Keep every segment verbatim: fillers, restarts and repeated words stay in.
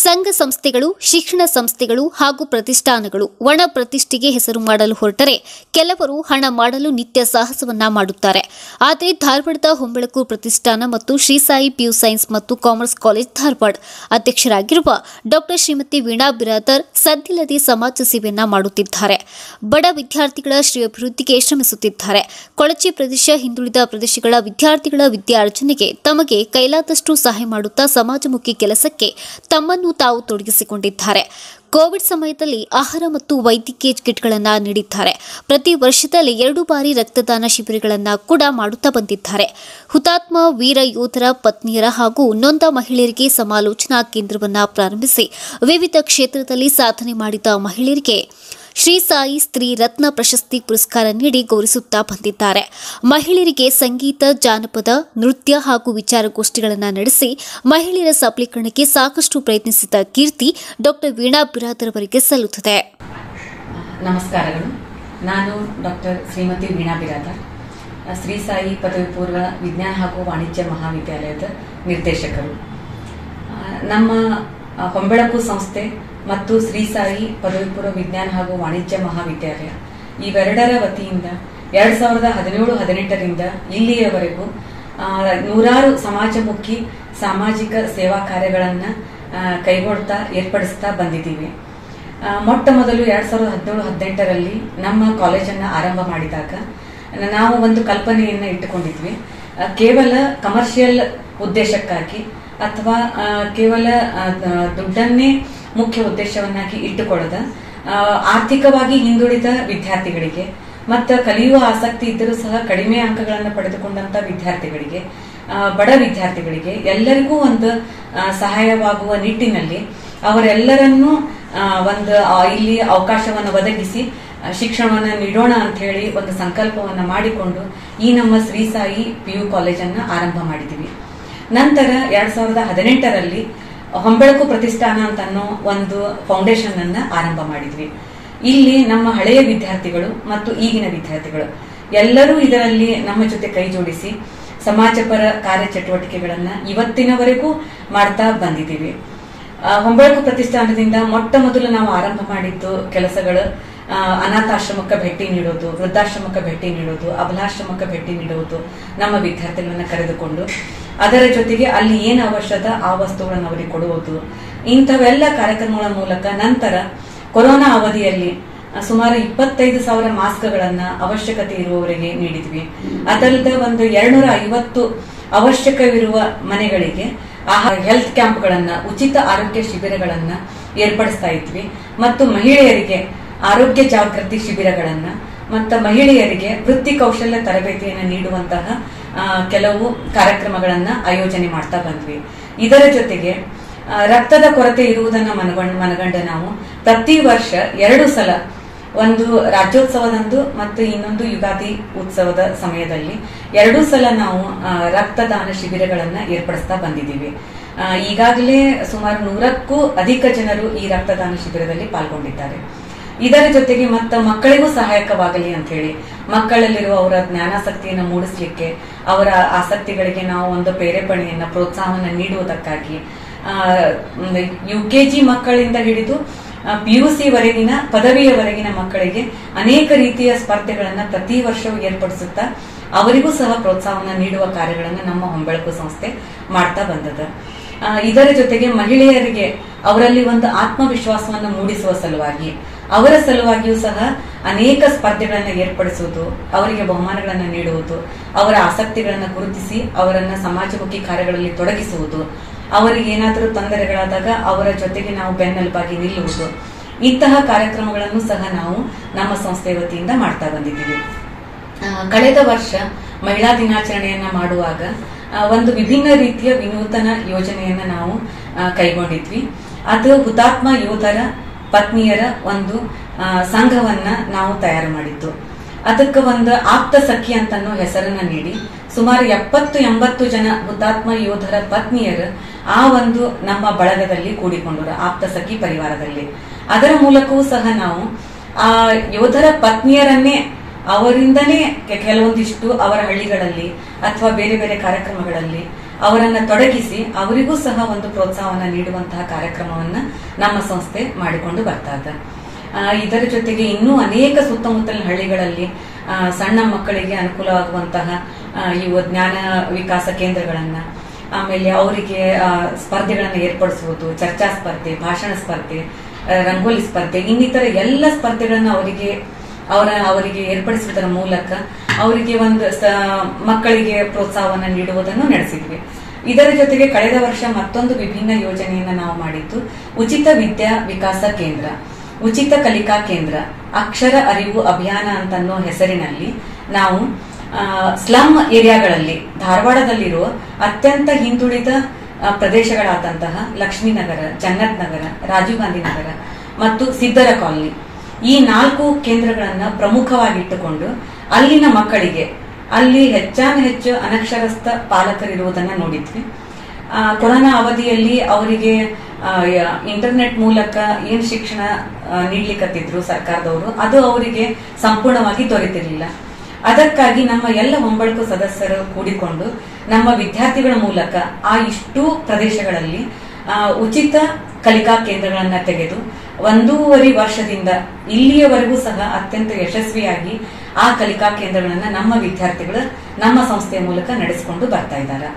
ಸಂಘ ಸಂಸ್ಥೆಗಳು, ಶಿಕ್ಷಣ ಸಂಸ್ಥೆಗಳು ಹಾಗೂ ಪ್ರತಿಷ್ಠಾನಗಳು ಒಣ ಪ್ರತಿಷ್ಠೆಗೆ ಹೆಸರು ಮಾಡಲು ಹೊರಟರೆ ಕೆಲವರು ಹಣ ಮಾಡಲು ನಿತ್ಯ ಸಾಹಸವನ್ನ ಮಾಡುತ್ತಾರೆ. ಆದರೆ ಧಾರವಾಡದ ಹೊಂಬಳಕು ಪ್ರತಿಷ್ಠಾನ ಮತ್ತು ಶ್ರೀ ಸಾಯಿ ಪಿಯು ಸೈನ್ಸ್ ಮತ್ತು ಕಾಮರ್ಸ್ ಕಾಲೇಜ್ ಧಾರವಾಡ ಅಧ್ಯಕ್ಷರಾಗಿರುವ ಡಾಕ್ಟರ್ ಶ್ರೀಮತಿ ವೀಣಾ ಬಿರಾದರ್ ಸದ್ದಿಲ್ಲದೆ ಸಮಾಜ ಸೇವೆಯನ್ನ ಮಾಡುತ್ತಿದ್ದಾರೆ. ಬಡ ವಿದ್ಯಾರ್ಥಿಗಳ ಶ್ರೇಯೋಭಿವೃದ್ಧಿಗೆ ಶ್ರಮಿಸುತ್ತಿದ್ದಾರೆ. ಕೊಳಚೆ ಪ್ರದೇಶ, ಹಿಂದುಳಿದ ಪ್ರದೇಶಗಳ ವಿದ್ಯಾರ್ಥಿಗಳ ವಿದ್ಯಾರ್ಜನೆಗೆ ತಮಗೆ ಕೈಲಾದಷ್ಟು ಸಹಾಯ ಮಾಡುತ್ತಾ ಸಮಾಜಮುಖಿ ಕೆಲಸಕ್ಕೆ ತಮ್ಮನ್ನು ತಾವು ತೊಡಗಿಸಿಕೊಂಡಿದ್ದಾರೆ. ಕೋವಿಡ್ ಸಮಯದಲ್ಲಿ ಆಹಾರ ಮತ್ತು ವೈದ್ಯಕೀಯ ಕಿಟ್ಗಳನ್ನು ನೀಡಿದ್ದಾರೆ. ಪ್ರತಿ ವರ್ಷದಲ್ಲಿ ಎರಡು ಬಾರಿ ರಕ್ತದಾನ ಶಿಬಿರಗಳನ್ನು ಕೂಡ ಮಾಡುತ್ತಾ ಬಂದಿದ್ದಾರೆ. ಹುತಾತ್ಮ ವೀರ ಯೋಧರ ಪತ್ನಿಯರ ಹಾಗೂ ನೊಂದ ಮಹಿಳೆಯರಿಗೆ ಸಮಾಲೋಚನಾ ಕೇಂದ್ರವನ್ನು ಪ್ರಾರಂಭಿಸಿ ವಿವಿಧ ಕ್ಷೇತ್ರದಲ್ಲಿ ಸಾಧನೆ ಮಾಡಿದ ಮಹಿಳೆಯರಿಗೆ ಶ್ರೀ ಸಾಯಿ ಸ್ತ್ರೀ ರತ್ನ ಪ್ರಶಸ್ತಿ ಪುರಸ್ಕಾರ ನೀಡಿ ಗೌರವಿಸುತ್ತಾ ಬಂದಿದ್ದಾರೆ. ಮಹಿಳೆಯರಿಗೆ ಸಂಗೀತ, ಜಾನಪದ, ನೃತ್ಯ ಹಾಗೂ ವಿಚಾರಗೋಷ್ಠಿಗಳನ್ನು ನಡೆಸಿ ಮಹಿಳೆಯರ ಸಬಲೀಕರಣಕ್ಕೆ ಸಾಕಷ್ಟು ಪ್ರಯತ್ನಿಸಿದ ಕೀರ್ತಿ ಡಾಕ್ಟರ್ ವೀಣಾ ಬಿರಾದರ್ ಅವರಿಗೆ ಸಲ್ಲುತ್ತದೆ. ನಮಸ್ಕಾರಗಳು. ನಾನು ಡಾಕ್ಟರ್ ಶ್ರೀಮತಿ ವೀಣಾ ಬಿರಾದರ್, ಶ್ರೀ ಸಾಯಿ ಪದವಿ ಪೂರ್ವ ವಿಜ್ಞಾನ ಹಾಗೂ ವಾಣಿಜ್ಯ ಮಹಾವಿದ್ಯಾಲಯದ ನಿರ್ದೇಶಕರು. ನಮ್ಮ ಹೊಂಬಳಕು ಸಂಸ್ಥೆ ಮತ್ತು ಶ್ರೀ ಸಾಯಿ ಪದವಿ ಪೂರ್ವ ವಿಜ್ಞಾನ ಹಾಗೂ ವಾಣಿಜ್ಯ ಮಹಾವಿದ್ಯಾಲಯ ಇವೆರಡರ ವತಿಯಿಂದ ಎರಡ್ ಸಾವಿರದ ಹದಿನೇಳು ಹದಿನೆಂಟರಿಂದ ಇಲ್ಲಿಯವರೆಗೂ ನೂರಾರು ಸಮಾಜಮುಖಿ ಸಾಮಾಜಿಕ ಸೇವಾ ಕಾರ್ಯಗಳನ್ನ ಕೈಗೊಳ್ತಾ ಏರ್ಪಡಿಸ್ತಾ ಬಂದಿದ್ದೀವಿ. ಮೊಟ್ಟ ಮೊದಲು ಎರಡ್ ಸಾವಿರದ ಹದಿನೇಳು ಹದಿನೆಂಟರಲ್ಲಿ ನಮ್ಮ ಕಾಲೇಜನ್ನ ಆರಂಭ ಮಾಡಿದಾಗ ನಾವು ಒಂದು ಕಲ್ಪನೆಯನ್ನ ಇಟ್ಟುಕೊಂಡಿದ್ವಿ. ಕೇವಲ ಕಮರ್ಷಿಯಲ್ ಉದ್ದೇಶಕ್ಕಾಗಿ ಅಥವಾ ಕೇವಲ ದುಡ್ಡನ್ನೇ ಮುಖ್ಯ ಉದ್ದೇಶವನ್ನಾಗಿ ಇಟ್ಟುಕೊಳ್ಳದ ಆರ್ಥಿಕವಾಗಿ ಹಿಂದುಳಿದ ವಿದ್ಯಾರ್ಥಿಗಳಿಗೆ ಮತ್ತು ಕಲಿಯುವ ಆಸಕ್ತಿ ಇದ್ದರೂ ಸಹ ಕಡಿಮೆ ಅಂಕಗಳನ್ನು ಪಡೆದುಕೊಂಡಂತ ವಿದ್ಯಾರ್ಥಿಗಳಿಗೆ, ಬಡ ವಿದ್ಯಾರ್ಥಿಗಳಿಗೆ ಎಲ್ಲರಿಗೂ ಒಂದು ಸಹಾಯವಾಗುವ ನಿಟ್ಟಿನಲ್ಲಿ ಅವರೆಲ್ಲರನ್ನೂ ಒಂದು ಇಲ್ಲಿ ಅವಕಾಶವನ್ನು ಒದಗಿಸಿ ಶಿಕ್ಷಣವನ್ನು ನೀಡೋಣ ಅಂತ ಹೇಳಿ ಒಂದು ಸಂಕಲ್ಪವನ್ನ ಮಾಡಿಕೊಂಡು ಈ ನಮ್ಮ ಶ್ರೀ ಸಾಯಿ ಪಿಯು ಕಾಲೇಜನ್ನ ಆರಂಭ ಮಾಡಿದ್ವಿ. ನಂತರ ಎರಡ್ ಸಾವಿರದ ಹದಿನೆಂಟರಲ್ಲಿ ಹೊಂಬಳಕು ಪ್ರತಿಷ್ಠಾನ ಅಂತ ಅನ್ನೋ ಒಂದು ಫೌಂಡೇಶನ್ ಅನ್ನ ಆರಂಭ ಮಾಡಿದ್ವಿ. ಇಲ್ಲಿ ನಮ್ಮ ಹಳೆಯ ವಿದ್ಯಾರ್ಥಿಗಳು ಮತ್ತು ಈಗಿನ ವಿದ್ಯಾರ್ಥಿಗಳು ಎಲ್ಲರೂ ಇದರಲ್ಲಿ ನಮ್ಮ ಜೊತೆ ಕೈ ಜೋಡಿಸಿ ಸಮಾಜಪರ ಕಾರ್ಯಚಟುವಟಿಕೆಗಳನ್ನ ಇವತ್ತಿನವರೆಗೂ ಮಾಡ್ತಾ ಬಂದಿದ್ದೀವಿ. ಹೊಂಬಳಕು ಪ್ರತಿಷ್ಠಾನದಿಂದ ಮೊಟ್ಟ ಮೊದಲು ನಾವು ಆರಂಭ ಮಾಡಿದ್ದು ಕೆಲಸಗಳು ಅನಾಥಾಶ್ರಮಕ್ಕೆ ಭೇಟಿ ನೀಡೋದು, ವೃದ್ಧಾಶ್ರಮಕ್ಕೆ ಭೇಟಿ ನೀಡೋದು, ಅಬಲಾಶ್ರಮಕ್ಕೆ ಭೇಟಿ ನೀಡುವುದು, ನಮ್ಮ ವಿದ್ಯಾರ್ಥಿಗಳನ್ನ ಕರೆದುಕೊಂಡು ಅದರ ಜೊತೆಗೆ ಅಲ್ಲಿ ಏನು ಅವಶ್ಯಕ ಆ ವಸ್ತುಗಳನ್ನು ಅವರಿಗೆ ಕೊಡುವುದು, ಇಂಥವೆಲ್ಲ ಕಾರ್ಯಕ್ರಮಗಳ ಮೂಲಕ ನಂತರ ಕೊರೋನಾ ಅವಧಿಯಲ್ಲಿ ಸುಮಾರು ಇಪ್ಪತ್ತೈದು ಸಾವಿರ ಮಾಸ್ಕ್ಗಳನ್ನ ಅವಶ್ಯಕತೆ ಇರುವವರಿಗೆ ನೀಡಿದ್ವಿ. ಅದಲ್ಲದೆ ಒಂದು ಎರಡ್ನೂರ ಐವತ್ತು ಅವಶ್ಯಕವಿರುವ ಮನೆಗಳಿಗೆ ಆಹಾರ ಹೆಲ್ತ್ ಕ್ಯಾಂಪ್ಗಳನ್ನ, ಉಚಿತ ಆರೋಗ್ಯ ಶಿಬಿರಗಳನ್ನ ಏರ್ಪಡಿಸ್ತಾ ಇದ್ವಿ. ಮತ್ತು ಮಹಿಳೆಯರಿಗೆ ಆರೋಗ್ಯ ಜಾಗೃತಿ ಶಿಬಿರಗಳನ್ನ ಮತ್ತು ಮಹಿಳೆಯರಿಗೆ ವೃತ್ತಿ ಕೌಶಲ್ಯ ತರಬೇತಿಯನ್ನು ನೀಡುವಂತಹ ಕೆಲವು ಕಾರ್ಯಕ್ರಮಗಳನ್ನ ಆಯೋಜನೆ ಮಾಡ್ತಾ ಬಂದ್ವಿ. ಇದರ ಜೊತೆಗೆ ರಕ್ತದ ಕೊರತೆ ಇರುವುದನ್ನು ಮನಗಂಡ ಮನಗಂಡ ನಾವು ಪ್ರತಿ ವರ್ಷ ಎರಡು ಸಲ, ಒಂದು ರಾಜ್ಯೋತ್ಸವದಂದು ಮತ್ತು ಇನ್ನೊಂದು ಯುಗಾದಿ ಉತ್ಸವದ ಸಮಯದಲ್ಲಿ ಎರಡೂ ಸಲ ನಾವು ರಕ್ತದಾನ ಶಿಬಿರಗಳನ್ನ ಏರ್ಪಡಿಸ್ತಾ ಬಂದಿದ್ದೀವಿ. ಈಗಾಗಲೇ ಸುಮಾರು ನೂರಕ್ಕೂ ಅಧಿಕ ಜನರು ಈ ರಕ್ತದಾನ ಶಿಬಿರದಲ್ಲಿ ಪಾಲ್ಗೊಂಡಿದ್ದಾರೆ. ಇದರ ಜೊತೆಗೆ ಮತ್ತ ಮಕ್ಕಳಿಗೂ ಸಹಾಯಕವಾಗಲಿ ಅಂತ ಹೇಳಿ ಮಕ್ಕಳಲ್ಲಿರುವ ಅವರ ಜ್ಞಾನಾಸಕ್ತಿಯನ್ನು ಮೂಡಿಸ್ಲಿಕ್ಕೆ, ಅವರ ಆಸಕ್ತಿಗಳಿಗೆ ನಾವು ಒಂದು ಪ್ರೇರೇಪಣೆಯನ್ನ, ಪ್ರೋತ್ಸಾಹವನ್ನು ನೀಡುವುದಕ್ಕಾಗಿ ಯು ಕೆ ಜಿ ಮಕ್ಕಳಿಂದ ಹಿಡಿದು ಪಿ ಯು ಸಿ ವರೆಗಿನ ಪದವಿಯವರೆಗಿನ ಮಕ್ಕಳಿಗೆ ಅನೇಕ ರೀತಿಯ ಸ್ಪರ್ಧೆಗಳನ್ನ ಪ್ರತಿ ವರ್ಷವೂ ಏರ್ಪಡಿಸುತ್ತಾ ಅವರಿಗೂ ಸಹ ಪ್ರೋತ್ಸಾಹವನ್ನು ನೀಡುವ ಕಾರ್ಯಗಳನ್ನು ನಮ್ಮ ಹೊಂಬಳಕು ಸಂಸ್ಥೆ ಮಾಡ್ತಾ ಬಂದದ. ಇದರ ಜೊತೆಗೆ ಮಹಿಳೆಯರಿಗೆ ಅವರಲ್ಲಿ ಒಂದು ಆತ್ಮವಿಶ್ವಾಸವನ್ನು ಮೂಡಿಸುವ ಸಲುವಾಗಿ, ಅವರ ಸಲುವಾಗಿಯೂ ಸಹ ಅನೇಕ ಸ್ಪರ್ಧೆಗಳನ್ನು ಏರ್ಪಡಿಸುವುದು, ಅವರಿಗೆ ಬಹುಮಾನಗಳನ್ನು ನೀಡುವುದು, ಅವರ ಆಸಕ್ತಿಗಳನ್ನು ಗುರುತಿಸಿ ಅವರನ್ನ ಸಮಾಜಮುಖಿ ಕಾರ್ಯಗಳಲ್ಲಿ ತೊಡಗಿಸುವುದು, ಅವರಿಗೆ ಏನಾದರೂ ತೊಂದರೆಗಳಾದಾಗ ಅವರ ಜೊತೆಗೆ ನಾವು ಬೆನ್ನೆಲುಬಾಗಿ ನಿಲ್ಲುವುದು, ಇಂತಹ ಕಾರ್ಯಕ್ರಮಗಳನ್ನು ಸಹ ನಾವು ನಮ್ಮ ಸಂಸ್ಥೆ ವತಿಯಿಂದ ಮಾಡ್ತಾ ಬಂದಿದ್ದೀವಿ. ಕಳೆದ ವರ್ಷ ಮಹಿಳಾ ದಿನಾಚರಣೆಯನ್ನ ಮಾಡುವಾಗ ಒಂದು ವಿಭಿನ್ನ ರೀತಿಯ ವಿನೂತನ ಯೋಜನೆಯನ್ನ ನಾವು ಕೈಗೊಂಡಿದ್ವಿ. ಅದು ಹುತಾತ್ಮ ಯೋಧರ ಪತ್ನಿಯರ ಒಂದು ಸಂಘವನ್ನ ನಾವು ತಯಾರು ಮಾಡಿದ್ದು. ಅದಕ್ಕೆ ಒಂದು ಆಪ್ತ ಸಖಿ ಅಂತ ಹೆಸರನ್ನ ನೀಡಿ ಸುಮಾರು ಎಪ್ಪತ್ತು ಎಂಬತ್ತು ಜನ ಹುತಾತ್ಮ ಯೋಧರ ಪತ್ನಿಯರು ಆ ಒಂದು ನಮ್ಮ ಬಳಗದಲ್ಲಿ ಕೂಡಿಕೊಂಡರು, ಆಪ್ತ ಸಖಿ ಪರಿವಾರದಲ್ಲಿ. ಅದರ ಮೂಲಕವೂ ಸಹ ನಾವು ಆ ಯೋಧರ ಪತ್ನಿಯರನ್ನೇ ಅವರಿಂದನೇ ಕೆಲವೊಂದಿಷ್ಟು ಅವರ ಹಳ್ಳಿಗಳಲ್ಲಿ ಅಥವಾ ಬೇರೆ ಬೇರೆ ಕಾರ್ಯಕ್ರಮಗಳಲ್ಲಿ ಅವರನ್ನ ತೊಡಗಿಸಿ ಅವರಿಗೂ ಸಹ ಒಂದು ಪ್ರೋತ್ಸಾಹವನ್ನ ನೀಡುವಂತಹ ಕಾರ್ಯಕ್ರಮವನ್ನ ನಮ್ಮ ಸಂಸ್ಥೆ ಮಾಡಿಕೊಂಡು ಬರ್ತಾ ಇದೆ. ಇದರ ಜೊತೆಗೆ ಇನ್ನೂ ಅನೇಕ ಸುತ್ತಮುತ್ತಲಿನ ಹಳ್ಳಿಗಳಲ್ಲಿ ಸಣ್ಣ ಮಕ್ಕಳಿಗೆ ಅನುಕೂಲವಾಗುವಂತಹ ಇವು ಜ್ಞಾನ ವಿಕಾಸ ಕೇಂದ್ರಗಳನ್ನ, ಆಮೇಲೆ ಅವರಿಗೆ ಸ್ಪರ್ಧೆಗಳನ್ನ ಏರ್ಪಡಿಸುವುದು, ಚರ್ಚಾ ಸ್ಪರ್ಧೆ, ಭಾಷಣ ಸ್ಪರ್ಧೆ, ರಂಗೋಲಿ ಸ್ಪರ್ಧೆ, ಇನ್ನಿತರ ಎಲ್ಲ ಸ್ಪರ್ಧೆಗಳನ್ನ ಅವರಿಗೆ ಅವರ ಅವರಿಗೆ ಏರ್ಪಡಿಸುವುದರ ಮೂಲಕ ಅವರಿಗೆ ಒಂದು ಮಕ್ಕಳಿಗೆ ಪ್ರೋತ್ಸಾಹವನ್ನ ನೀಡುವುದನ್ನು ನಡೆಸಿದ್ವಿ. ಇದರ ಜೊತೆಗೆ ಕಳೆದ ವರ್ಷ ಮತ್ತೊಂದು ವಿಭಿನ್ನ ಯೋಜನೆಯನ್ನ ನಾವು ಮಾಡಿದ್ದು ಉಚಿತ ವಿದ್ಯಾ ವಿಕಾಸ ಕೇಂದ್ರ, ಉಚಿತ ಕಲಿಕಾ ಕೇಂದ್ರ, ಅಕ್ಷರ ಅರಿವು ಅಭಿಯಾನ ಅಂತನ್ನೋ ಹೆಸರಿನಲ್ಲಿ ನಾವು ಸ್ಲಮ್ ಏರಿಯಾಗಳಲ್ಲಿ ಧಾರವಾಡದಲ್ಲಿರುವ ಅತ್ಯಂತ ಹಿಂದುಳಿದ ಪ್ರದೇಶಗಳಾದಂತಹ ಲಕ್ಷ್ಮೀನಗರ, ಜನ್ನತ್ ನಗರ, ರಾಜೀವ್ ಗಾಂಧಿ ನಗರ ಮತ್ತು ಸಿದ್ದರ ಕಾಲನಿ, ಈ ನಾಲ್ಕು ಕೇಂದ್ರಗಳನ್ನ ಪ್ರಮುಖವಾಗಿಟ್ಟುಕೊಂಡು ಅಲ್ಲಿನ ಮಕ್ಕಳಿಗೆ, ಅಲ್ಲಿ ಹೆಚ್ಚಾನ ಹೆಚ್ಚು ಅನಕ್ಷರಸ್ಥ ಪಾಲಕರಿರುವುದನ್ನ ನೋಡಿದ್ವಿ. ಕೊರೋನಾ ಅವಧಿಯಲ್ಲಿ ಅವರಿಗೆ ಇಂಟರ್ನೆಟ್ ಮೂಲಕ ಏನ್ ಶಿಕ್ಷಣ ನೀಡ್ಲಿಕ್ಕತ್ತಿದ್ರು ಸರ್ಕಾರದವರು, ಅದು ಅವರಿಗೆ ಸಂಪೂರ್ಣವಾಗಿ ದೊರೆತಿರಲಿಲ್ಲ. ಅದಕ್ಕಾಗಿ ನಮ್ಮ ಎಲ್ಲ ಹೊಂಬಳಕು ಸದಸ್ಯರು ಕೂಡಿಕೊಂಡು ನಮ್ಮ ವಿದ್ಯಾರ್ಥಿಗಳ ಮೂಲಕ ಆ ಇಷ್ಟು ಪ್ರದೇಶಗಳಲ್ಲಿ ಉಚಿತ ಕಲಿಕಾ ಕೇಂದ್ರಗಳನ್ನ ತೆಗೆದು ಒಂದೂವರೆ ವರ್ಷದಿಂದ ಇಲ್ಲಿಯವರೆಗೂ ಸಹ ಅತ್ಯಂತ ಯಶಸ್ವಿಯಾಗಿ ಆ ಕಲಿಕಾ ಕೇಂದ್ರಗಳನ್ನ ನಮ್ಮ ವಿದ್ಯಾರ್ಥಿಗಳು ನಮ್ಮ ಸಂಸ್ಥೆಯ ಮೂಲಕ ನಡೆಸಿಕೊಂಡು ಬರ್ತಾ ಇದ್ದಾರೆ.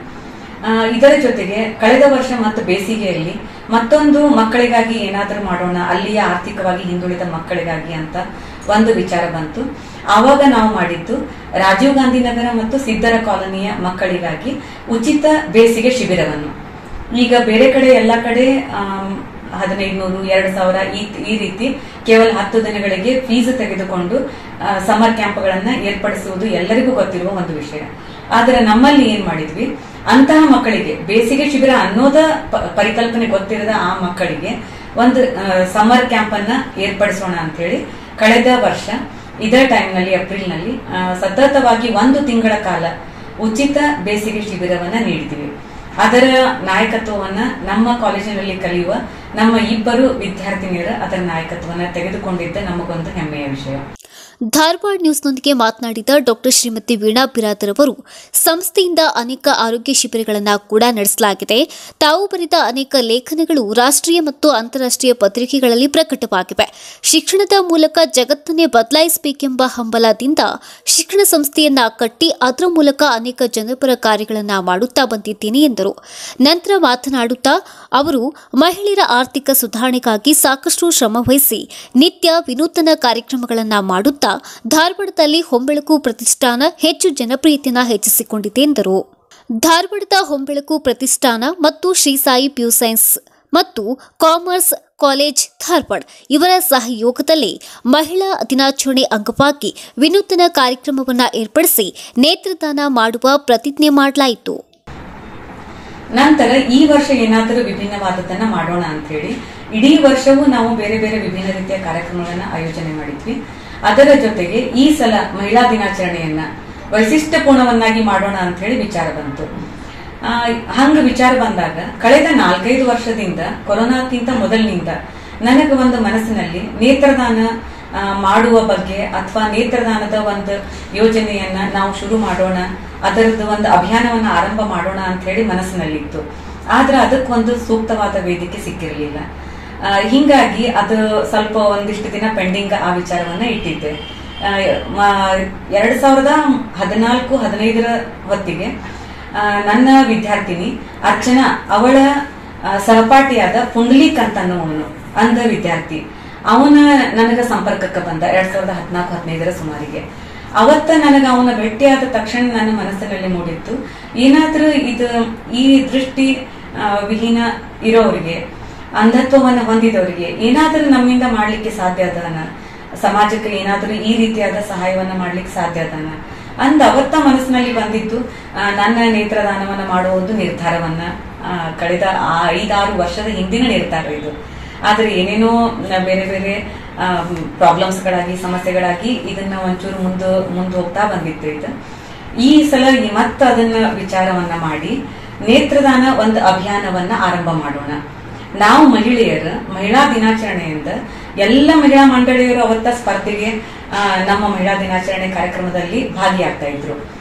ಇದರ ಜೊತೆಗೆ ಕಳೆದ ವರ್ಷ ಮತ್ತು ಬೇಸಿಗೆಯಲ್ಲಿ ಮತ್ತೊಂದು ಮಕ್ಕಳಿಗಾಗಿ ಏನಾದರೂ ಮಾಡೋಣ, ಅಲ್ಲಿಯ ಆರ್ಥಿಕವಾಗಿ ಹಿಂದುಳಿದ ಮಕ್ಕಳಿಗಾಗಿ ಅಂತ ಒಂದು ವಿಚಾರ ಬಂತು. ಆವಾಗ ನಾವು ಮಾಡಿದ್ದು ರಾಜೀವ್ ಗಾಂಧಿ ನಗರ ಮತ್ತು ಸಿದ್ದರ ಕಾಲೋನಿಯ ಮಕ್ಕಳಿಗಾಗಿ ಉಚಿತ ಬೇಸಿಗೆ ಶಿಬಿರವನ್ನು. ಈಗ ಬೇರೆ ಕಡೆ ಎಲ್ಲ ಕಡೆ ಹದಿನೈದು ನೂರು ಎರಡು ಸಾವಿರ ಈ ಈ ರೀತಿ ಕೇವಲ ಹತ್ತು ದಿನಗಳಿಗೆ ಫೀಸ್ ತೆಗೆದುಕೊಂಡು ಸಮರ್ ಕ್ಯಾಂಪ್ಗಳನ್ನ ಏರ್ಪಡಿಸುವುದು ಎಲ್ಲರಿಗೂ ಗೊತ್ತಿರುವ ಒಂದು ವಿಷಯ. ಆದ್ರೆ ನಮ್ಮಲ್ಲಿ ಏನ್ ಮಾಡಿದ್ವಿ, ಅಂತಹ ಮಕ್ಕಳಿಗೆ ಬೇಸಿಗೆ ಶಿಬಿರ ಅನ್ನೋದ ಪರಿಕಲ್ಪನೆ ಗೊತ್ತಿರದ ಆ ಮಕ್ಕಳಿಗೆ ಒಂದು ಸಮರ್ ಕ್ಯಾಂಪ್ ಅನ್ನ ಏರ್ಪಡಿಸೋಣ ಅಂತ ಹೇಳಿ ಕಳೆದ ವರ್ಷ ಇದೇ ಟೈಮ್ ನಲ್ಲಿ ಏಪ್ರಿಲ್ ನಲ್ಲಿ ಸತತವಾಗಿ ಒಂದು ತಿಂಗಳ ಕಾಲ ಉಚಿತ ಬೇಸಿಗೆ ಶಿಬಿರವನ್ನ ನೀಡಿದ್ವಿ. ಅದರ ನಾಯಕತ್ವವನ್ನ ನಮ್ಮ ಕಾಲೇಜಿನಲ್ಲಿ ಕಲಿಯುವ ನಮ್ಮ ಇಬ್ಬರು ವಿದ್ಯಾರ್ಥಿನಿಯರು ಅದರ ನಾಯಕತ್ವವನ್ನ ತೆಗೆದುಕೊಂಡಿದ್ದ ನಮಗೊಂದು ಹೆಮ್ಮೆಯ ವಿಷಯ. ಧಾರವಾಡ ನ್ಯೂಸ್ನೊಂದಿಗೆ ಮಾತನಾಡಿದ ಡಾಕ್ಟರ್ ಶ್ರೀಮತಿ ವೀಣಾ ಬಿರಾದರ್ ಅವರು, ಸಂಸ್ಥೆಯಿಂದ ಅನೇಕ ಆರೋಗ್ಯ ಶಿಬಿರಗಳನ್ನು ಕೂಡ ನಡೆಸಲಾಗಿದೆ. ತಾವು ಬರೆದ ಅನೇಕ ಲೇಖನಗಳು ರಾಷ್ಟ್ರೀಯ ಮತ್ತು ಅಂತಾರಾಷ್ಟ್ರೀಯ ಪತ್ರಿಕೆಗಳಲ್ಲಿ ಪ್ರಕಟವಾಗಿವೆ. ಶಿಕ್ಷಣದ ಮೂಲಕ ಜಗತ್ತನ್ನೇ ಬದಲಾಯಿಸಬೇಕೆಂಬ ಹಂಬಲದಿಂದ ಶಿಕ್ಷಣ ಸಂಸ್ಥೆಯನ್ನ ಕಟ್ಟಿ ಅದರ ಮೂಲಕ ಅನೇಕ ಜನಪರ ಕಾರ್ಯಗಳನ್ನು ಮಾಡುತ್ತಾ ಬಂದಿದ್ದೀನಿ ಎಂದರು. ನಂತರ ಮಾತನಾಡುತ್ತಾ ಅವರು ಮಹಿಳೆಯರ ಆರ್ಥಿಕ ಸುಧಾರಣೆಗಾಗಿ ಸಾಕಷ್ಟು ಶ್ರಮವಹಿಸಿ ನಿತ್ಯ ವಿನೂತನ ಕಾರ್ಯಕ್ರಮಗಳನ್ನು ಮಾಡುತ್ತಾ ಧಾರವಾಡದಲ್ಲಿ ಹೊಂಬೆಳಕು ಪ್ರತಿಷ್ಠಾನ ಹೆಚ್ಚು ಜನಪ್ರಿಯತೆಯನ್ನು ಹೆಚ್ಚಿಸಿಕೊಂಡಿದೆ ಎಂದರು. ಧಾರವಾಡದ ಹೊಂಬೆಳಕು ಪ್ರತಿಷ್ಠಾನ ಮತ್ತು ಶ್ರೀ ಸಾಯಿ ಪ್ಯೂ ಸೈನ್ಸ್ ಮತ್ತು ಕಾಮರ್ಸ್ ಕಾಲೇಜ್ ಧಾರವಾಡ ಇವರ ಸಹಯೋಗದಲ್ಲಿ ಮಹಿಳಾ ದಿನಾಚರಣೆ ಅಂಗವಾಗಿ ವಿನೂತನ ಕಾರ್ಯಕ್ರಮವನ್ನು ಏರ್ಪಡಿಸಿ ನೇತ್ರದಾನ ಮಾಡುವ ಪ್ರತಿಜ್ಞೆ ಮಾಡಲಾಯಿತು. ನಂತರ ಈ ವರ್ಷ ಏನಾದರೂ ವಿಭಿನ್ನವಾದದ್ದನ್ನ ಮಾಡೋಣ ಅಂತ ಹೇಳಿ ಇಡೀ ವರ್ಷವೂ ನಾವು ಬೇರೆ ಬೇರೆ ವಿಭಿನ್ನ ರೀತಿಯ ಕಾರ್ಯಕ್ರಮಗಳನ್ನ ಆಯೋಜನೆ ಮಾಡಿದ್ವಿ. ಅದರ ಜೊತೆಗೆ ಈ ಸಲ ಮಹಿಳಾ ದಿನಾಚರಣೆಯನ್ನ ವೈಶಿಷ್ಟ್ಯಪೂರ್ಣವನ್ನಾಗಿ ಮಾಡೋಣ ಅಂತ ಹೇಳಿ ವಿಚಾರ ಬಂತು. ಆ ಹಂಗ ವಿಚಾರ ಬಂದಾಗ ಕಳೆದ ನಾಲ್ಕೈದು ವರ್ಷದಿಂದ ಕೊರೋನಾಕ್ಕಿಂತ ಮೊದಲಿನಿಂದ ನನಗೆ ಒಂದು ಮನಸ್ಸಿನಲ್ಲಿ ನೇತ್ರದಾನ ಮಾಡುವ ಬಗ್ಗೆ ಅಥವಾ ನೇತ್ರದಾನದ ಒಂದು ಯೋಜನೆಯನ್ನ ನಾವು ಶುರು ಮಾಡೋಣ, ಅದರದ್ದು ಒಂದು ಅಭಿಯಾನವನ್ನ ಆರಂಭ ಮಾಡೋಣ ಅಂತ ಹೇಳಿ ಮನಸ್ಸಿನಲ್ಲಿತ್ತು. ಆದ್ರೆ ಅದಕ್ಕೊಂದು ಸೂಕ್ತವಾದ ವೇದಿಕೆ ಸಿಕ್ಕಿರಲಿಲ್ಲ. ಹಿಂಗಾಗಿ ಅದು ಸ್ವಲ್ಪ ಒಂದಿಷ್ಟು ದಿನ ಪೆಂಡಿಂಗ್ ಆ ವಿಚಾರವನ್ನ ಇಟ್ಟಿದ್ದೆ. ಎರಡ್ ಸಾವಿರದ ಹದಿನಾಲ್ಕು ಹದಿನೈದರ ಹೊತ್ತಿಗೆ ನನ್ನ ವಿದ್ಯಾರ್ಥಿನಿ ಅರ್ಚನಾ, ಅವಳ ಸಹಪಾಠಿಯಾದ ಪುಂಡ್ಲಿಕ್ ಅಂತ ಅನ್ನೋವನು ಅಂಧ ವಿದ್ಯಾರ್ಥಿ, ಅವನ ನನಗ ಸಂಪರ್ಕಕ್ಕೆ ಬಂದ ಎರಡ್ ಸಾವಿರದ ಹದಿನಾಲ್ಕು ಹದಿನೈದರ ಸುಮಾರಿಗೆ. ಅವತ್ತ ನನಗ ಅವನ ಭೇಟಿಯಾದ ತಕ್ಷಣ ನನ್ನ ಮನಸ್ಸಿನಲ್ಲಿ ಮೂಡಿತ್ತು, ಏನಾದ್ರೂ ಇದು ಈ ದೃಷ್ಟಿ ವಿಹೀನ ಇರೋರಿಗೆ, ಅಂಧತ್ವವನ್ನು ಹೊಂದಿದವರಿಗೆ ಏನಾದ್ರೂ ನಮ್ಮಿಂದ ಮಾಡ್ಲಿಕ್ಕೆ ಸಾಧ್ಯ ಅದಾನ, ಸಮಾಜಕ್ಕೆ ಏನಾದ್ರೂ ಈ ರೀತಿಯಾದ ಸಹಾಯವನ್ನ ಮಾಡ್ಲಿಕ್ಕೆ ಸಾಧ್ಯ ಅದಾನ ಅಂದ ಅವತ್ತ ಮನಸ್ಸಿನಲ್ಲಿ ಬಂದಿತ್ತು. ನನ್ನ ನೇತ್ರದಾನವನ್ನ ಮಾಡುವುದು ನಿರ್ಧಾರವನ್ನ ಕಳೆದ ಐದಾರು ವರ್ಷದ ಹಿಂದಿನ ನಿರ್ಧಾರ ಇದು. ಆದ್ರೆ ಏನೇನೋ ಬೇರೆ ಬೇರೆ ಪ್ರಾಬ್ಲಮ್ಸ್ ಗಳಾಗಿ ಸಮಸ್ಯೆಗಳಾಗಿ ಇದನ್ನ ಒಂಚೂರು ಮುಂದೆ ಮುಂದೆ ಹೋಗ್ತಾ ಬಂದಿತ್ತು. ಇದು ಈ ಸಲ ಮತ್ತ ಅದನ್ನ ವಿಚಾರವನ್ನ ಮಾಡಿ ನೇತ್ರದಾನ ಒಂದು ಅಭಿಯಾನವನ್ನ ಆರಂಭ ಮಾಡೋಣ. ನಾವು ಮಹಿಳೆಯರ ಮಹಿಳಾ ದಿನಾಚರಣೆಯಿಂದ ಎಲ್ಲ ಮಹಿಳಾ ಮಂಡಳಿಯರು ಅವತ್ತ ಸ್ಪರ್ಧೆಗೆ ನಮ್ಮ ಮಹಿಳಾ ದಿನಾಚರಣೆ ಕಾರ್ಯಕ್ರಮದಲ್ಲಿ ಭಾಗಿಯಾಗ್ತಾ ಇದ್ರು.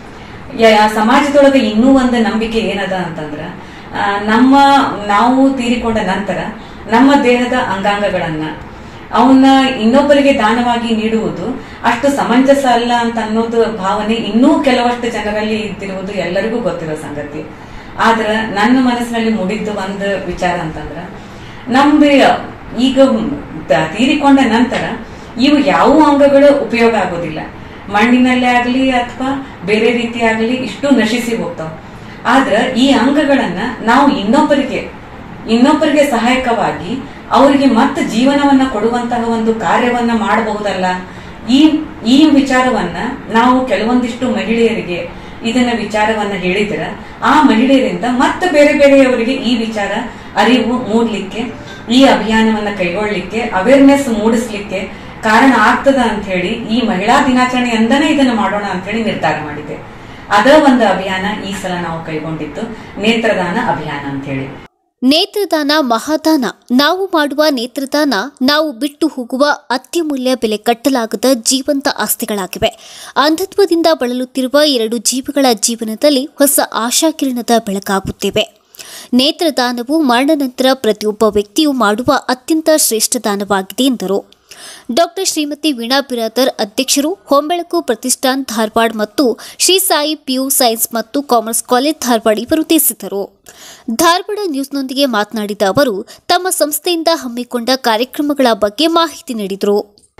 ಸಮಾಜದೊಳಗೆ ಇನ್ನೂ ಒಂದು ನಂಬಿಕೆ ಏನದ ಅಂತಂದ್ರ ನಮ್ಮ ನಾವು ತೀರಿಕೊಂಡ ನಂತರ ನಮ್ಮ ದೇಹದ ಅಂಗಾಂಗಗಳನ್ನ ಅವನ್ನ ಇನ್ನೊಬ್ಬರಿಗೆ ದಾನವಾಗಿ ನೀಡುವುದು ಅಷ್ಟು ಸಮಂಜಸ ಅಲ್ಲ ಅಂತ ಅನ್ನೋದು ಭಾವನೆ ಇನ್ನೂ ಕೆಲವಷ್ಟು ಜನರಲ್ಲಿ ಇದ್ದಿರುವುದು ಎಲ್ಲರಿಗೂ ಗೊತ್ತಿರೋ ಸಂಗತಿ. ಆದ್ರ ನನ್ನ ಮನಸ್ಸಿನಲ್ಲಿ ಮೂಡಿದ್ದು ಒಂದು ವಿಚಾರ ಅಂತಂದ್ರ, ನಮ್ದು ಈಗ ತೀರಿಕೊಂಡ ನಂತರ ಇವು ಯಾವ ಅಂಗಗಳು ಉಪಯೋಗ ಆಗೋದಿಲ್ಲ. ಮಣ್ಣಿನಲ್ಲೇ ಆಗ್ಲಿ ಅಥವಾ ಬೇರೆ ರೀತಿ ಆಗ್ಲಿ ಇಷ್ಟು ನಶಿಸಿ ಹೋಗ್ತಾವ. ಆದ್ರ ಈ ಅಂಗಗಳನ್ನ ನಾವು ಇನ್ನೊಬ್ಬರಿಗೆ ಇನ್ನೊಬ್ಬರಿಗೆ ಸಹಾಯಕವಾಗಿ ಅವರಿಗೆ ಮತ್ತೆ ಜೀವನವನ್ನ ಕೊಡುವಂತಹ ಒಂದು ಕಾರ್ಯವನ್ನ ಮಾಡಬಹುದಲ್ಲ. ಈ ಈ ವಿಚಾರವನ್ನ ನಾವು ಕೆಲವೊಂದಿಷ್ಟು ಮಹಿಳೆಯರಿಗೆ ಇದನ್ನ ವಿಚಾರವನ್ನ ಹೇಳಿದ್ರ ಆ ಮಹಿಳೆಯರಿಂದ ಮತ್ತೆ ಬೇರೆ ಬೇರೆಯವರಿಗೆ ಈ ವಿಚಾರ ಅರಿವು ಮೂಡ್ಲಿಕ್ಕೆ, ಈ ಅಭಿಯಾನವನ್ನ ಕೈಗೊಳ್ಳಿಕ್ಕೆ, ಅವೇರ್ನೆಸ್ ಮೂಡಿಸ್ಲಿಕ್ಕೆ ಕಾರಣ ಆಗ್ತದ ಅಂತ ಹೇಳಿ ಈ ಮಹಿಳಾ ದಿನಾಚರಣೆ ಅಂದನೇ ಇದನ್ನ ಮಾಡೋಣ ಅಂತ ಹೇಳಿ ನಿರ್ಧಾರ ಮಾಡಿದೆ. ಅದ ಒಂದು ಅಭಿಯಾನ ಈ ಸಲ ನಾವು ಕೈಗೊಂಡಿತ್ತು, ನೇತ್ರದಾನ ಅಭಿಯಾನ ಅಂತ ಹೇಳಿ. ನೇತ್ರದಾನ ಮಹಾದಾನ. ನಾವು ಮಾಡುವ ನೇತ್ರದಾನ ನಾವು ಬಿಟ್ಟು ಹೋಗುವ ಅತ್ಯಮೂಲ್ಯ ಬೆಲೆ ಕಟ್ಟಲಾಗದ ಜೀವಂತ ಆಸ್ತಿಗಳಾಗಿವೆ. ಅಂಧತ್ವದಿಂದ ಬಳಲುತ್ತಿರುವ ಎರಡು ಜೀವಿಗಳ ಜೀವನದಲ್ಲಿ ಹೊಸ ಆಶಾಕಿರಣದ ಬೆಳಕಾಗುತ್ತಿವೆ. ನೇತ್ರದಾನವು ಮರಣ ನಂತರ ಪ್ರತಿಯೊಬ್ಬ ವ್ಯಕ್ತಿಯು ಮಾಡುವ ಅತ್ಯಂತ ಶ್ರೇಷ್ಠ ದಾನವಾಗಿದೆ ಎಂದರು. ಡಾಕ್ಟರ್ ಶ್ರೀಮತಿ ವೀಣಾ ಬಿರಾದರ್ ಅಧ್ಯಕ್ಷರು, ಹೊಂಬೆಳಕು ಪ್ರತಿಷ್ಠಾನ್ ಧಾರವಾಡ ಮತ್ತು ಶ್ರೀ ಸಾಯಿ ಪಿಯು ಸೈನ್ಸ್ ಮತ್ತು ಕಾಮರ್ಸ್ ಕಾಲೇಜ್ ಧಾರವಾಡ ಇವರು ತಿಳಿಸಿದರು. ಧಾರವಾಡ ನ್ಯೂಸ್ನೊಂದಿಗೆ ಮಾತನಾಡಿದ ಅವರು ತಮ್ಮ ಸಂಸ್ಥೆಯಿಂದ ಹಮ್ಮಿಕೊಂಡ ಕಾರ್ಯಕ್ರಮಗಳ ಬಗ್ಗೆ ಮಾಹಿತಿ ನೀಡಿದರು.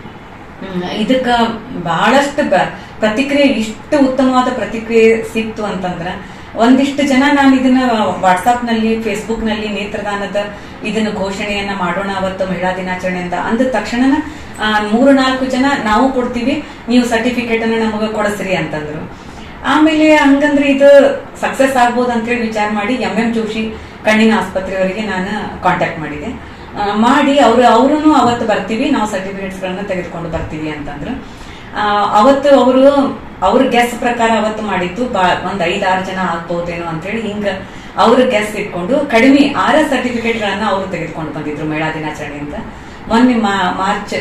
ಇದಕ್ಕ ಬಹಳಷ್ಟು ಪ್ರತಿಕ್ರಿಯೆ, ಇಷ್ಟು ಉತ್ತಮವಾದ ಪ್ರತಿಕ್ರಿಯೆ ಸಿಕ್ತು ಅಂತಂದ್ರ ಒಂದಿಷ್ಟು ಜನ ನಾನು ಇದನ್ನ ವಾಟ್ಸ್ಆಪ್ ನಲ್ಲಿ, ಫೇಸ್ಬುಕ್ ನಲ್ಲಿ ನೇತ್ರದಾನದ ಇದನ್ನ ಘೋಷಣೆಯನ್ನ ಮಾಡೋಣ ಅವತ್ತು ಮಹಿಳಾ ದಿನಾಚರಣೆಯಿಂದ ಅಂದ ತಕ್ಷಣ ಮೂರು ನಾಲ್ಕು ಜನ ನಾವು ಕೊಡ್ತೀವಿ, ನೀವು ಸರ್ಟಿಫಿಕೇಟ್ ಅನ್ನ ನಮಗ ಕೊಡಸ್ರಿ ಅಂತಂದ್ರು. ಆಮೇಲೆ ಹಂಗಂದ್ರೆ ಇದು ಸಕ್ಸಸ್ ಆಗ್ಬೋದು ಅಂತ ಹೇಳಿ ವಿಚಾರ ಮಾಡಿ ಎಂ ಎಂ ಜೋಶಿ ಕಣ್ಣಿನ ಆಸ್ಪತ್ರೆಯವರಿಗೆ ನಾನು ಕಾಂಟ್ಯಾಕ್ಟ್ ಮಾಡಿದೆ. ಮಾಡಿ ಅವ್ರು ಅವ್ರು ಅವತ್ತು ಬರ್ತೀವಿ, ನಾವು ಸರ್ಟಿಫಿಕೇಟ್ಸ್ ಗಳನ್ನ ತೆಗೆದುಕೊಂಡು ಬರ್ತೀವಿ ಅಂತಂದ್ರು. ಅವತ್ತು ಅವರು ಅವ್ರ ಗೆಸ್ ಪ್ರಕಾರ ಅವತ್ತು ಮಾಡಿದ್ದು ಬಾ ಒಂದ್ ಐದಾರು ಜನ ಆಗ್ಬಹುದೇನೋ ಅಂತ ಹೇಳಿ ಹಿಂಗ ಅವ್ರ ಗೆಸ್ ಇಟ್ಕೊಂಡು ಕಡಿಮೆ ಆರ ಸರ್ಟಿಫಿಕೇಟ್ ಗಳನ್ನ ಅವರು ತೆಗೆದುಕೊಂಡು ಬಂದಿದ್ರು ಮಹಿಳಾ ದಿನಾಚರಣೆಯಿಂದ. ಮೊನ್ನೆ ಮಾರ್ಚ್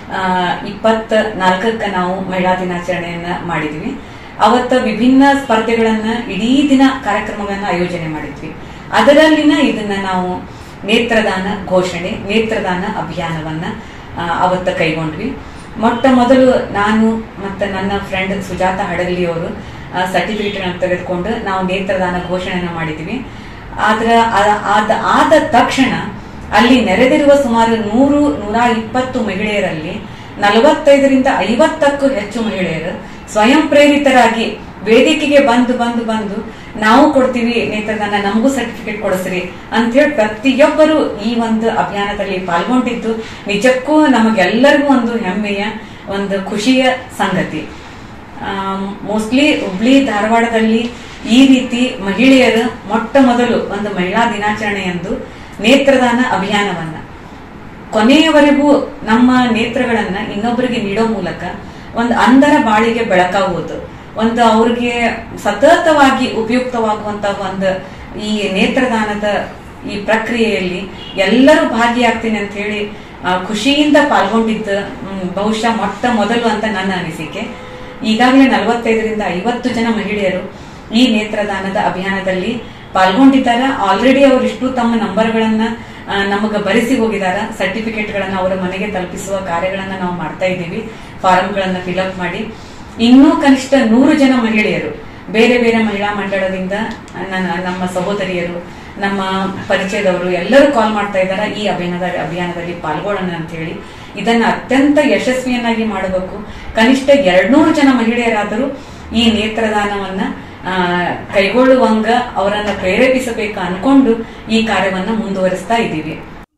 ಇಪ್ಪತ್ ನಾಲ್ಕಕ್ಕ ನಾವು ಮಹಿಳಾ ದಿನಾಚರಣೆಯನ್ನ ಮಾಡಿದ್ವಿ. ಅವತ್ತ ವಿಭಿನ್ನ ಸ್ಪರ್ಧೆಗಳನ್ನ ಇಡೀ ದಿನ ಕಾರ್ಯಕ್ರಮಗಳನ್ನ ಆಯೋಜನೆ ಮಾಡಿದ್ವಿ. ಅದರಲ್ಲಿನ ಇದನ್ನ ನಾವು ನೇತ್ರದಾನ ಘೋಷಣೆ, ನೇತ್ರದಾನ ಅಭಿಯಾನವನ್ನ ಅವತ್ತ ಕೈಗೊಂಡ್ವಿ. ಮೊಟ್ಟ ಮೊದಲು ನಾನು ಮತ್ತೆ ನನ್ನ ಫ್ರೆಂಡ್ ಸುಜಾತ ಹಡಗಲಿ ಅವರು ಸರ್ಟಿಫಿಕೇಟ್ ತೆಗೆದುಕೊಂಡು ನಾವು ನೇತ್ರದಾನ ಘೋಷಣೆನ ಮಾಡಿದ್ವಿ. ಆದ್ರ ಆದ ಆದ ತಕ್ಷಣ ಅಲ್ಲಿ ನೆರೆದಿರುವ ಸುಮಾರು ನೂರು ನೂರ ಇಪ್ಪತ್ತು ಮಹಿಳೆಯರಲ್ಲಿ ನಲವತ್ತೈದರಿಂದ ಐವತ್ತಕ್ಕೂ ಹೆಚ್ಚು ಮಹಿಳೆಯರು ಸ್ವಯಂ ಪ್ರೇರಿತರಾಗಿ ವೇದಿಕೆಗೆ ಬಂದು ಬಂದು ಬಂದು ನಾವು ಕೊಡ್ತೀವಿ ನೇತ್ರದಾನ, ನಮಗೂ ಸರ್ಟಿಫಿಕೇಟ್ ಕೊಡಿಸ್ರಿ ಅಂತ ಹೇಳಿ ಪ್ರತಿಯೊಬ್ಬರು ಈ ಒಂದು ಅಭಿಯಾನದಲ್ಲಿ ಪಾಲ್ಗೊಂಡಿದ್ದು ನಿಜಕ್ಕೂ ನಮಗೆಲ್ಲರಿಗೂ ಒಂದು ಹೆಮ್ಮೆಯ, ಒಂದು ಖುಷಿಯ ಸಂಗತಿ. ಮೋಸ್ಟ್ಲಿ ಹುಬ್ಳಿ ಧಾರವಾಡದಲ್ಲಿ ಈ ರೀತಿ ಮಹಿಳೆಯರು ಮೊಟ್ಟ ಮೊದಲು ಒಂದು ಮಹಿಳಾ ದಿನಾಚರಣೆಯಂದು ನೇತ್ರದಾನ ಅಭಿಯಾನವನ್ನ ಕೊನೆಯವರೆಗೂ ನಮ್ಮ ನೇತ್ರಗಳನ್ನ ಇನ್ನೊಬ್ಬರಿಗೆ ನೀಡೋ ಮೂಲಕ ಒಂದು ಅಂಧರ ಬಾಳಿಗೆ ಬೆಳಕಾಗುವುದು, ಒಂದು ಅವ್ರಿಗೆ ಸತತವಾಗಿ ಉಪಯುಕ್ತವಾಗುವಂತಹ ಒಂದು ಈ ನೇತ್ರದಾನದ ಈ ಪ್ರಕ್ರಿಯೆಯಲ್ಲಿ ಎಲ್ಲರೂ ಭಾಗಿಯಾಗ್ತೀನಿ ಅಂತ ಹೇಳಿ ಖುಷಿಯಿಂದ ಪಾಲ್ಗೊಂಡಿದ್ದ ಬಹುಶಃ ಮೊಟ್ಟ ಮೊದಲು ಅಂತ ನನ್ನ ಅನಿಸಿಕೆ. ಈಗಾಗಲೇ ನಲವತ್ತೈದರಿಂದ ಐವತ್ತು ಜನ ಮಹಿಳೆಯರು ಈ ನೇತ್ರದಾನದ ಅಭಿಯಾನದಲ್ಲಿ ಪಾಲ್ಗೊಂಡಿದ್ದಾರೆ. ಆಲ್ರೆಡಿ ಅವರಿಷ್ಟು ತಮ್ಮ ನಂಬರ್ಗಳನ್ನ ನಮಗ ಬರೆಸಿ ಹೋಗಿದಾರ. ಸರ್ಟಿಫಿಕೇಟ್ ಗಳನ್ನ ಅವರ ಮನೆಗೆ ತಲುಪಿಸುವ ಕಾರ್ಯಗಳನ್ನ ನಾವು ಮಾಡ್ತಾ ಇದ್ದೀವಿ, ಫಾರಂ ಗಳನ್ನ ಫಿಲ್ಅಪ್ ಮಾಡಿ. ಇನ್ನೂ ಕನಿಷ್ಠ ನೂರು ಜನ ಮಹಿಳೆಯರು ಬೇರೆ ಬೇರೆ ಮಹಿಳಾ ಮಂಡಳದಿಂದ ನಮ್ಮ ಸಹೋದರಿಯರು, ನಮ್ಮ ಪರಿಚಯದವರು ಎಲ್ಲರೂ ಕಾಲ್ ಮಾಡ್ತಾ ಇದ್ದಾರೆ ಈ ಅಭಿಯಾನದ ಅಭಿಯಾನದಲ್ಲಿ ಪಾಲ್ಗೊಳ್ಳೋಣ ಅಂತ ಹೇಳಿ. ಇದನ್ನ ಅತ್ಯಂತ ಯಶಸ್ವಿಯನ್ನಾಗಿ ಮಾಡಬೇಕು. ಕನಿಷ್ಠ ಎರಡ್ನೂರು ಜನ ಮಹಿಳೆಯರಾದರೂ ಈ ನೇತ್ರದಾನವನ್ನ ಕೈಗೊಳ್ಳುವಂಗ ಅವರನ್ನ ಪ್ರೇರೇಪಿಸಬೇಕು ಅನ್ಕೊಂಡು ಈ ಕಾರ್ಯವನ್ನ ಮುಂದುವರಿಸ್ತಾ ಇದ್ದೀವಿ.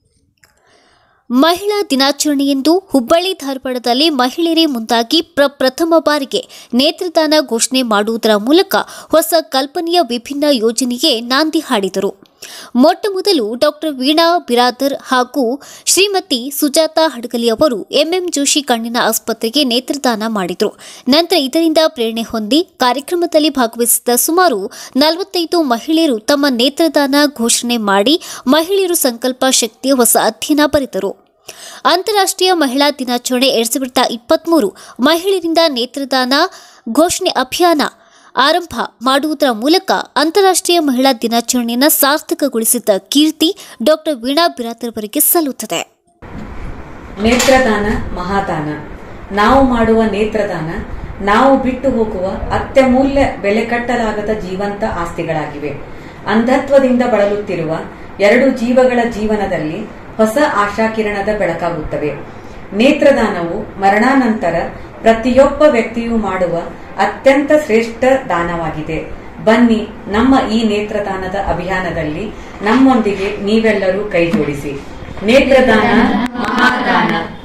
ಮಹಿಳಾ ದಿನಾಚರಣೆಯಂದು ಹುಬ್ಬಳ್ಳಿ ಧಾರವಾಡದಲ್ಲಿ ಮಹಿಳೆಯರೇ ಮುಂದಾಗಿ ಪ್ರಪ್ರಥಮ ಬಾರಿಗೆ ನೇತ್ರದಾನ ಘೋಷಣೆ ಮಾಡುವುದರ ಮೂಲಕ ಹೊಸ ಕಲ್ಪನೆಯ ವಿಭಿನ್ನ ಯೋಜನೆಗೆ ನಾಂದಿ ಹಾಡಿದರು. ಮೊಟ್ಟ ಮೊದಲು ಡಾಕ್ಟರ್ ವೀಣಾ ಬಿರಾದರ್ ಹಾಗೂ ಶ್ರೀಮತಿ ಸುಜಾತ ಹಡಗಲಿ ಅವರು ಎಂಎಂ ಜೋಶಿ ಕಣ್ಣಿನ ಆಸ್ಪತ್ರೆಗೆ ನೇತ್ರದಾನ ಮಾಡಿದರು. ನಂತರ ಇದರಿಂದ ಪ್ರೇರಣೆ ಹೊಂದಿ ಕಾರ್ಯಕ್ರಮದಲ್ಲಿ ಭಾಗವಹಿಸಿದ ಸುಮಾರು ನಲವತ್ತೈದು ಮಹಿಳೆಯರು ತಮ್ಮ ನೇತ್ರದಾನ ಘೋಷಣೆ ಮಾಡಿ ಮಹಿಳೆಯರು ಸಂಕಲ್ಪ ಶಕ್ತಿಯ ಹೊಸ ಅಧ್ಯಯನ ಬರೆದರು. ಅಂತಾರಾಷ್ಟ್ರೀಯ ಮಹಿಳಾ ದಿನಾಚರಣೆ ಎರಡ್ ಸಾವಿರದ ಇಪ್ಪತ್ಮೂರು ಮಹಿಳೆಯರಿಂದ ನೇತ್ರದಾನ ಘೋಷಣೆ ಅಭಿಯಾನ ಆರಂಭ ಮಾಡುವುದರ ಮೂಲಕ ಅಂತಾರಾಷ್ಟ್ರೀಯ ಮಹಿಳಾ ದಿನಾಚರಣೆಯನ್ನು ಸಾರ್ಥಕಗೊಳಿಸಿದ ಕೀರ್ತಿ ಡಾಕ್ಟರ್ ವೀಣಾ ಬಿರಾದರ್ ಅವರಿಗೆ ಸಲ್ಲುತ್ತದೆ. ನೇತ್ರದಾನ ಮಹಾದಾನ. ನಾವು ಮಾಡುವ ನೇತ್ರದಾನ ನಾವು ಬಿಟ್ಟು ಹೋಗುವ ಅತ್ಯಮೂಲ್ಯ ಬೆಲೆ ಕಟ್ಟಲಾಗದ ಜೀವಂತ ಆಸ್ತಿಗಳಾಗಿವೆ. ಅಂಧತ್ವದಿಂದ ಬಳಲುತ್ತಿರುವ ಎರಡು ಜೀವಗಳ ಜೀವನದಲ್ಲಿ ಹೊಸ ಆಶಾಕಿರಣದ ಬೆಳಕಾಗುತ್ತವೆ. ನೇತ್ರದಾನವು ಮರಣಾನಂತರ ಪ್ರತಿಯೊಬ್ಬ ವ್ಯಕ್ತಿಯೂ ಮಾಡುವ ಅತ್ಯಂತ ಶ್ರೇಷ್ಠ ದಾನವಾಗಿದೆ. ಬನ್ನಿ, ನಮ್ಮ ಈ ನೇತ್ರದಾನದ ಅಭಿಯಾನದಲ್ಲಿ ನಮ್ಮೊಂದಿಗೆ ನೀವೆಲ್ಲರೂ ಕೈಜೋಡಿಸಿ. ನೇತ್ರದಾನ ಮಹಾದಾನ.